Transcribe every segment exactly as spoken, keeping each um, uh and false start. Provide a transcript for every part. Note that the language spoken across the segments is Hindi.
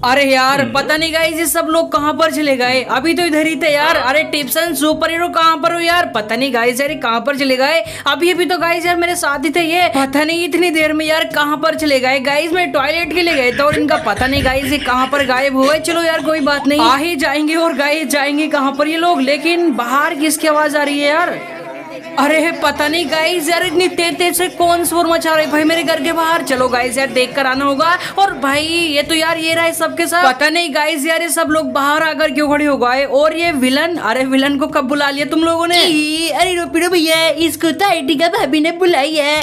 अरे यार पता नहीं गाइस ये सब लोग कहाँ पर चले गए। अभी तो इधर ही थे यार। अरे टिप्सन सुपर हीरो कहाँ पर हो यार? पता नहीं गाइस यार कहाँ पर चले गए। अभी अभी तो गाइस यार मेरे साथ ही थे ये। पता नहीं इतनी देर में यार कहाँ पर चले गए। गाइस मैं टॉयलेट के लिए गए थे और इनका पता नहीं गाइस ये कहाँ पर गायब हुए। चलो यार कोई बात नहीं, आ ही जाएंगे। और गाइस जाएंगे कहाँ पर ये लोग? लेकिन बाहर किसकी आवाज आ रही है यार? अरे पता नहीं गाइस यार इतनी तेज तेज से कौन शोर मचा रहे भाई मेरे घर के बाहर। चलो गाइस यार देख कर आना होगा। और भाई ये तो यार ये रहा सबके साथ। पता नहीं गाइस यार ये सब लोग बाहर आकर क्यों खड़े हो गए। और ये विलन, अरे विलन को कब बुला लिया तुम लोगों ने? अरे रोपिडो भैया इसको तो आर्टिका भाभी ने बुलाई है।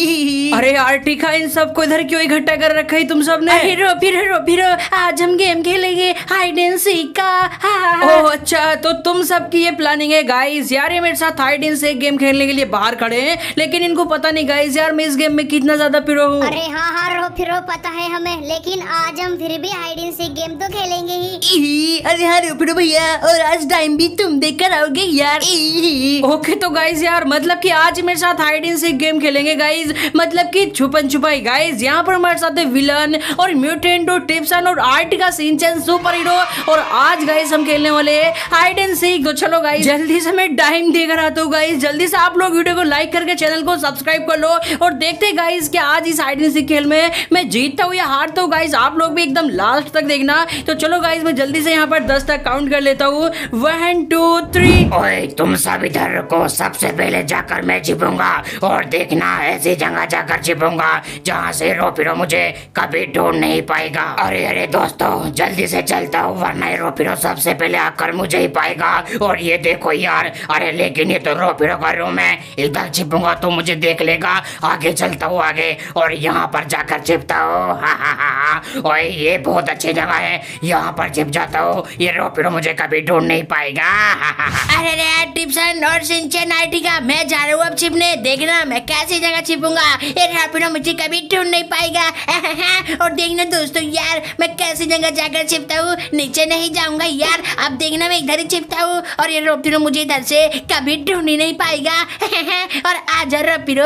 अरे आर्टिका इन सबको इधर क्यों इकट्ठा कर रखा है तुम सब ने? अरे रोपिडो रोपिडो आज हम गेम खेलेंगे हाइड एंड सीक का। ओह अच्छा तो तुम सबकी ये प्लानिंग है गाइस। यार ये मेरे साथ हाइड एंड सीक गेम खेलने के लिए बाहर खड़े हैं, लेकिन इनको पता नहीं गाइस यार मैं इस गेम में कितना ज्यादा पिरो हूँ। अरे हाँ हाँ रो फिरो पता है हमें, लेकिन आज हम फिर भी हाइड एंड सीक गेम तो खेलेंगे ही। अरे हाँ रोपिडो भैया और आज टाइम भी तुम देख कर आओगे यार। ओके तो गाइस यार मतलब कि आज मेरे साथ हाइड एंड सीक गेम खेलेंगे गाइस, मतलब कि छुपन छुपाई गाइस। यहाँ पर हमारे साथ है विलन और म्यूटेंट और टिप्सन और आर्टिका सिंचन सुपर हीरो। और आज गाइस हम खेलने वाले हाइड एंड सीक। तो चलो गाइस जल्दी से मैं टाइम देकर आता हूँ गाइस। जल्दी से आप लोग वीडियो को लाइक करके चैनल को सब्सक्राइब कर लो और देखते गाइस कि आज इस हाइड एंड सीक खेल में मैं जीतता हूँ या हारता हूँ गाइस। आप लोग भी एकदम लास्ट तक देखना। तो चलो गाइस मैं जल्दी से यहाँ पर दस तक काउंट कर लेता हूँ। One two three. ओए तुम सब इधर रुको, सबसे पहले जाकर मैं छिपूंगा और देखना ऐसी जगह जाकर छिपूंगा जहाँ से रोपिरो मुझे कभी ढूंढ नहीं पाएगा। अरे अरे दोस्तों जल्दी से चलता हूँ वरना रोपिरो सबसे पहले आकर मुझे ही पाएगा। और ये देखो यार, अरे लेकिन ये तो रोपिरो का रूम है, इधर छिपूंगा तो मुझे देख लेगा। आगे चलता हूँ आगे और यहाँ पर जाकर छिपता हूँ। हा हा हा ओए ये बहुत अच्छी जगह है, यहाँ पर छिप जाता हूँ, ये रोपिरो मुझे कभी ढूंढ नहीं पाएगा। अरे रे टिप्सन और सिंचन आर्टिका मैं जा रहा हूँ अब छिपने। देखना मैं कैसी जगह छिपूंगा, ये रोपिरो मुझे कभी ढूंढ नहीं पाएगा। और देखना दोस्तों यार मैं कैसी जगह जाकर छिपता हूँ, नीचे नहीं जाऊंगा यार। अब देखना मैं इधर ही छिपता हूँ और ये रोपिरो मुझे इधर से कभी ढूंढ ही नहीं पाएगा। और आजा रोपिरो।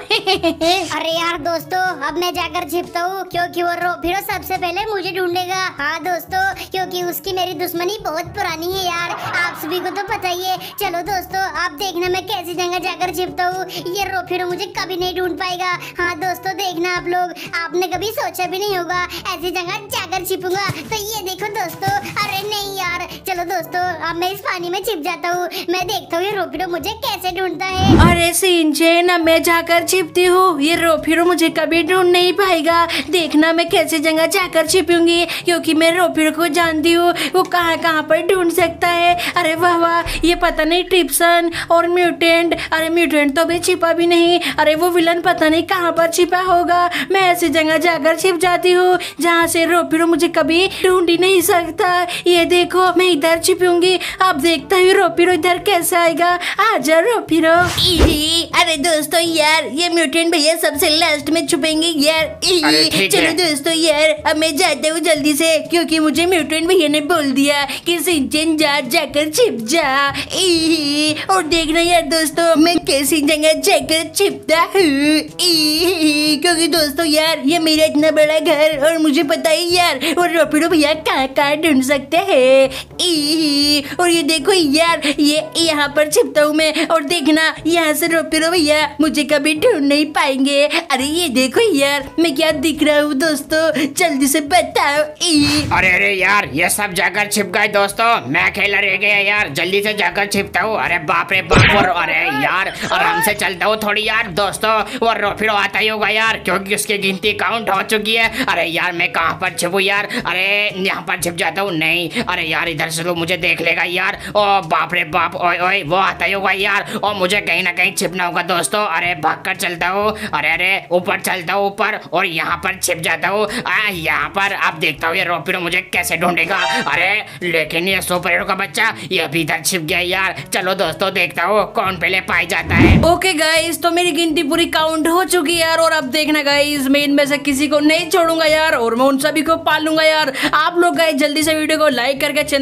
अरे यार दोस्तों अब मैं जाकर छिपता हूँ क्योंकि वो रोपिरो सबसे पहले मुझे ढूंढेगा। हाँ दोस्तों क्योंकि उसकी मेरी दुश्मनी बहुत पुरानी है यार, आप सभी को तो पता ही है। चलो दोस्तों आप देखना मैं कैसी जगह जाकर छिपता हूँ, ये रोपिरो मुझे कभी नहीं ढूंढ पाएगा। हाँ दोस्तों देखना आप लोग, आपने कभी सोचा भी नहीं होगा ऐसी जगह जाकर छिपूंगा। तो ये देखो दोस्तों, अरे नहीं यार चलो दोस्तों अब मैं इस पानी में छिप जाता हूँ, मैं देखता हूँ ये रोपिरो मुझे कैसे ढूंढता है। अरे सिंचन अब मैं जाकर छिपती हूँ, ये रोपिरो मुझे कभी ढूंढ नहीं पाएगा। देखना मैं कैसे जगह जाकर छिपूंगी क्योंकि मैं रोपिरो को जानती हूँ, वो कहाँ कहाँ पर ढूंढ सकता है। अरे वाह वाह ये पता नहीं टिप्सन और म्यूटेंट, अरे म्यूटेंट तो भी छिपा भी नहीं। अरे वो विलन पता नहीं कहाँ पर छिपा होगा। मैं ऐसी जगह जाकर छिप जाती हूँ जहाँ से रोपिरो मुझे कभी ढूंढ ही नहीं सकता। ये देखो मैं इधर छिपूंगी, अब देखता हूँ रोपिरो इधर कैसे आएगा। आजा रोपिरो। अरे दोस्तों यार ये म्यूटेंट भैया सबसे लास्ट में छुपेंगे यार। चलो दोस्तों यार अब मैं जाता हूँ जल्दी से क्योंकि मुझे म्यूटेंट भैया ने बोल दिया कि सिंचन जा जाकर छिप जा। और देखना यार दोस्तों मैं कैसी जगह जाकर छिपता हूँ, क्योंकि दोस्तों यार ये मेरा इतना बड़ा घर और मुझे पता है यार और रोपिरो भैया कहाँ कहाँ ढूंढ सकते हैं। और ये देखो यार ये यहाँ पर छिपता हूँ मैं और देखना यहाँ से रोपिरो भैया मुझे कभी ढूंढ नहीं पाएंगे। अरे ये देखो यार मैं क्या दिख रहा हूँ दोस्तों, जल्दी से बताओ। अरे अरे यार ये सब जाकर छिप गए दोस्तों, मैं अकेला रह गया यार, जल्दी से जाकर छिपता हूँ। अरे बाप रे बाप। और अरे यार आराम से चलता हूँ थोड़ी यार दोस्तों, और रोपिरो आता ही होगा यार क्योंकि उसकी गिनती काउंट हो चुकी है। अरे यार मैं कहाँ पर छिपू यार, अरे यहाँ पर छिप जाता हूँ। नहीं अरे यार इधर से तो मुझे देख लेगा यार। ओ बाप रे बाप, ओए ओए वो आता ही होगा यार और मुझे कहीं ना कहीं छिपना होगा दोस्तों। अरे भागकर चलता हूँ, अरे अरे ऊपर चलता हूँ ऊपर और यहाँ पर छिप जाता हूँ। यहाँ पर अब देखता हूँ ये रोपिरो मुझे कैसे ढूंढेगा। अरे लेकिन ये सुपर हीरो का बच्चा ये भी इधर छिप गया यार। चलो दोस्तों देखता हूँ कौन पहले पाई जाता है। ओके गाइस तो मेरी गिनती पूरी काउंट हो चुकी है यार। और अब देखना गाइस मैं इनमें से किसी को नहीं छोड़ूंगा यार और मैं उन सभी को पालूंगा यार। आप लोग गाइस जल्दी से वीडियो को लाइक करके चैनल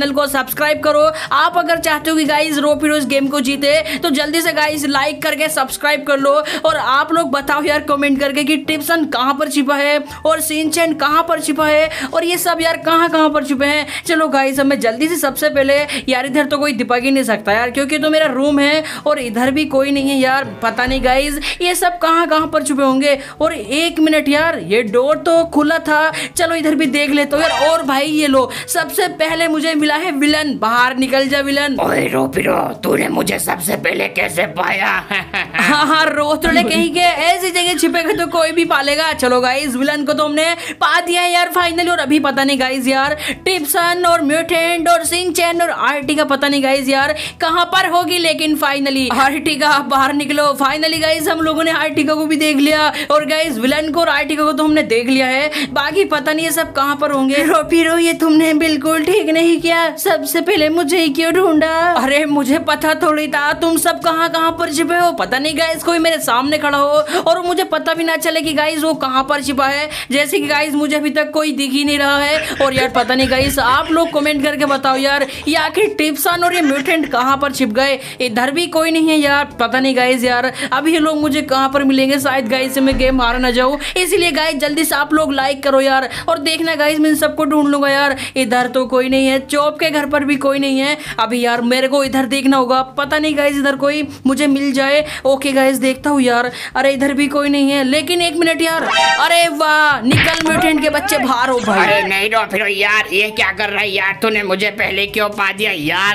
चैनल को सब्सक्राइब करो। आप अगर चाहते हो कि गाइज रोफिरो इस गेम को जीते तो जल्दी से गाइज लाइक करके सब्सक्राइब कर लो। और आप लोग बताओ यार कमेंट करके कि टिप्सन कहाँ पर छिपा है और शिनचैन कहाँ पर छिपा है और ये सब यार कहाँ कहाँ पर छुपे हैं। चलो गाइज अब मैं जल्दी से सबसे पहले यार इधर तो कोई दिपक ही नहीं सकता यार, क्योंकि तो मेरा रूम है और इधर भी कोई नहीं है यार। पता नहीं गाइज ये सब कहाँ कहाँ पर छुपे होंगे। और एक मिनट यार, ये डोर तो खुला था, चलो इधर भी देख लेते हो यार। और भाई ये लो, सबसे पहले मुझे मिला है विलन। बाहर निकल जा विलन। ओए रोफिरो, तूने मुझे सबसे पहले कैसे पाया? हाँ हाँ रोतड़े कहीं के, ऐसी जगह छिपेगा तो कोई भी पालेगा। चलो गाइज विलन को तो हमने पा दिया है यार फाइनली। और अभी पता नहीं गाइज यार टिप्सन और म्यूटेंट और शिनचैन और आरटी का पता नहीं गाइज यार कहाँ पर होगी। लेकिन फाइनली आरटी का बाहर निकलो। फाइनली गाइज हम लोगों ने आरटी को भी देख लिया और गाइज विलन को और आरटी को तो हमने देख लिया है। बाकी पता नहीं ये सब कहाँ पर होंगे। रोफिरो ये तुमने बिल्कुल ठीक नहीं किया, सबसे पहले मुझे ही क्यों ढूंढा? अरे मुझे पता थोड़ी था तुम सब कहाँ कहाँ पर छिपे हो। पता नहीं गाइज कोई मेरे सामने खड़ा हो और मुझे पता भी ना चले कि गाइज वो कहाँ पर छिपा है। जैसे कि गाइज मुझे अभी तक कोई दिख ही नहीं रहा है। और यार पता नहीं गाइज आप लोग कमेंट करके बताओ यार ये आखिर टिप्सन और ये म्यूटेंट कहाँ पर छिप गए। इधर भी कोई नहीं है यार। पता नहीं गाइज यार अभी ये लोग मुझे कहाँ पर मिलेंगे। शायद गाइज से मैं गेम हार ना जाऊँ, इसीलिए गाइज जल्दी से आप लोग लाइक करो यार। और देखना गाइज मैं सबको ढूंढ लूंगा यार। इधर तो कोई नहीं है, चौप के घर पर भी कोई नहीं है। अभी यार मेरे को इधर देखना होगा, पता नहीं गाइज इधर कोई मुझे मिल जाए। ओके गाइज देखता हूँ यार। अरे इधर भी कोई नहीं है, लेकिन एक मिनट यार। अरे वाह, निकल म्यूटेंट के बच्चे बाहर हो भाई। अरे नहीं रोफिरो यार, ये क्या कर रहा है यार? तूने मुझे पहले क्यों पा दिया यार?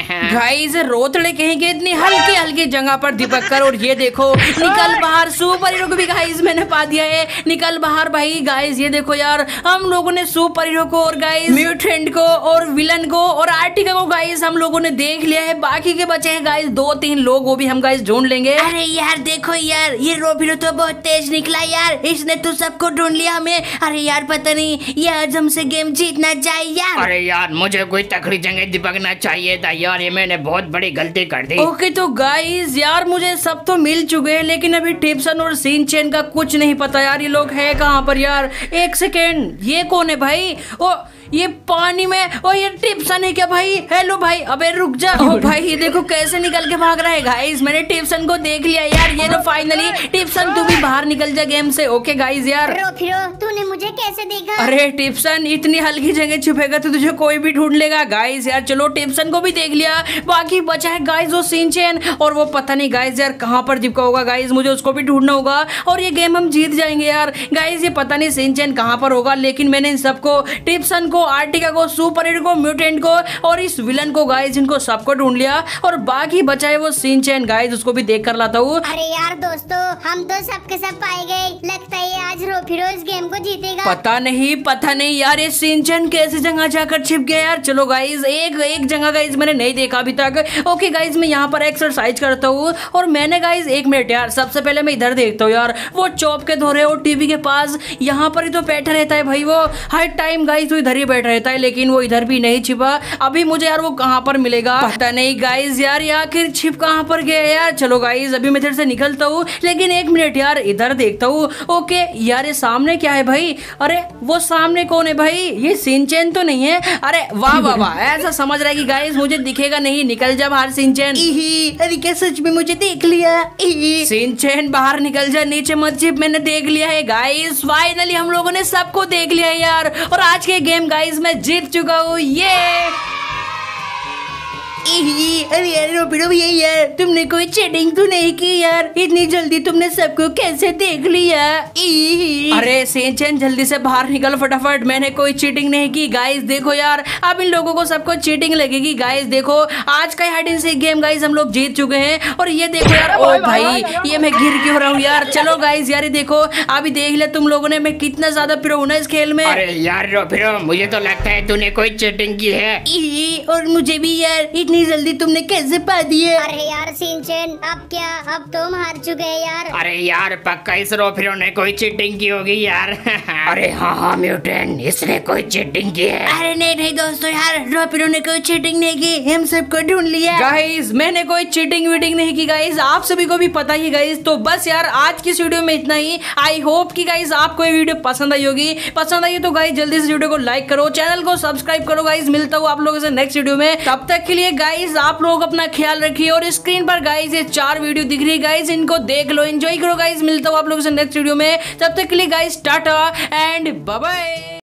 गाइस रोतड़े कहेंगे इतनी हल्की हल्की जगह पर दिपक कर। और ये देखो निकल बाहर, सुपर हीरो को भी गाइस मैंने पा दिया है। निकल बाहर भाई। गाइस ये देखो यार हम लोगों ने सुपर हीरो को और गाइस म्यूटेंट को और विलन को और आर्टिका को गाइस हम लोगों ने देख लिया है। बाकी के बचे हैं गाइस दो तीन लोग, वो भी हम गाइस ढूंढ लेंगे। अरे यार देखो यार ये रोफिरो तो बहुत तेज निकला यार, इसने तो सबको ढूंढ लिया हमें। अरे यार पता नहीं ये आज हमसे गेम जीतना चाहिए यार। अरे यार मुझे कोई तकड़ी जगह दिपकना चाहिए था यार, ये मैंने बहुत बड़ी गलती कर दी। ओके तो गाइस यार मुझे सब तो मिल चुके हैं, लेकिन अभी टिप्सन और शिनचैन का कुछ नहीं पता यार। ये लोग है कहाँ पर यार? एक सेकेंड, ये कौन है भाई? ओ ये पानी में, ओ ये टिप्सन है क्या भाई? हेलो भाई, अबे रुक जा। ओ भाई ये देखो कैसे निकल के भाग रहा है गाइस। मैंने टिप्सन को देख लिया यार। ये लो फाइनली टिप्सन तू भी बाहर निकल जा गेम से। ओके गाइस यार। रोफिरो तूने मुझे कैसे देखा? अरे टिप्सन इतनी हल्की जगह छुपेगा तो तुझे कोई भी ढूंढ लेगा गाइस यार। चलो टिप्सन को भी देख लिया, बाकी बचा है गाइस वो शिनचैन और वो पता नहीं गाइस यार कहाँ पर चिपका होगा। गाइस मुझे उसको भी ढूंढना होगा और ये गेम हम जीत जाएंगे यार। गाइस ये पता नहीं शिनचैन कहाँ पर होगा, लेकिन मैंने इन सबको, टिप्सन को, आर्टिका को, सुपर हीरो को, म्यूटेंट को और इस विलन को गाइस इनको सबको ढूंढ लिया। और बाकी बचा है वो शिनचैन गाइस, उसको भी देख कर लाता हूँ। अरे यार दोस्तों हम तो सबके सब पाए गए, लगता है आज रोफिरो इस गेम को जीतेगा। पता नहीं पता नहीं यार ये शिनचैन कैसे जगह जाकर छिप गया यार। चलो गाइस एक एक जगह गाइस मैंने नहीं देखा अभी तक। ओके गाइस मैं यहाँ पर एक्सरसाइज करता हूँ और मैंने गाइस एक मिनट यार, सबसे पहले मैं इधर देखता हूँ यार। वो चौप के धोरे और टीवी के पास यहाँ पर ही तो बैठा रहता है भाई। वो हर टाइम गाइस तो इधर ही बैठा रहता है, लेकिन वो इधर भी नहीं छिपा। अभी मुझे यार वो कहाँ पर मिलेगा पता नहीं गाइस यार। ये आखिर छिप कहाँ पर गया यार? चलो गाइस अभी मैं इधर से निकलता हूँ, लेकिन एक मिनट यार इधर देखता हूँ। ओके यार ये सामने क्या है भाई? अरे वो सामने कौन है भाई? ये शिनचैन तो नहीं है? अरे वाह वाह वाह, ऐसा समझ रहा है कि गाइस मुझे दिखेगा नहीं। निकल जा बाहर शिनचैन। अरे क्या सच में मुझे देख लिया? शिनचैन बाहर निकल जा, नीचे मत छिप, मैंने देख लिया है गाइस। फाइनली हम लोगों ने सबको देख लिया है यार। और आज के गेम गाइस मैं जीत चुका हूँ। ये अरे यार रोफिरो भैया यार तुमने कोई चीटिंग तो नहीं की यार? इतनी जल्दी तुमने सबको कैसे देख लिया? अरे शिनचैन जल्दी से बाहर निकल फटाफट, मैंने कोई चीटिंग नहीं की। गाइस देखो यार अब इन लोगों को सबको चीटिंग लगेगी। गाइस देखो आज का hide and seek game guys हम लोग जीत चुके हैं। और ये देखो यार, ओ भाई ये मैं गिर क्यों रहा हूँ यार। चलो गाइस यार देखो अभी देख ले तुम लोगों ने मैं कितना ज्यादा प्रो हूं ना इस खेल में। अरे यार रोफिरो मुझे तो लगता है तूने कोई चीटिंग की है। और मुझे भी यार इतनी जल्दी तुमने कैसे पा दिए? अरे यार सिंचन, अब क्या, अब तुम हार चुके हैं यार। अरे यार पक्का इस रोफिरो ने कोई चीटिंग की होगी यार। अरे हाँ हाँ म्यूटेंट, इसने कोई चीटिंग की है। अरे नहीं नहीं दोस्तों यार, रोपिरो ने कोई चीटिंग नहीं की, हम सबको ढूंढ लिया। गाइस मैंने कोई चीटिंग वीटिंग नहीं की गाइस, आप सभी को भी पता ही गाइस। तो बस यार आज की इस वीडियो में इतना ही। आई होप कि गाइस आपको ये वीडियो पसंद आई होगी। पसंद आई तो गाइस जल्दी से वीडियो को लाइक करो, चैनल को सब्सक्राइब करो गाइस। मिलता हूँ आप लोगों से नेक्स्ट वीडियो में, तब तक के लिए गाइस आप लोग अपना ख्याल रखिए। और स्क्रीन पर गाइस ये चार वीडियो दिख रही है गाइस, इनको देख लो, एंजॉय करो गाइस। मिलता हूँ आप लोगों से नेक्स्ट वीडियो में, तब तक के लिए guys tata and bye bye.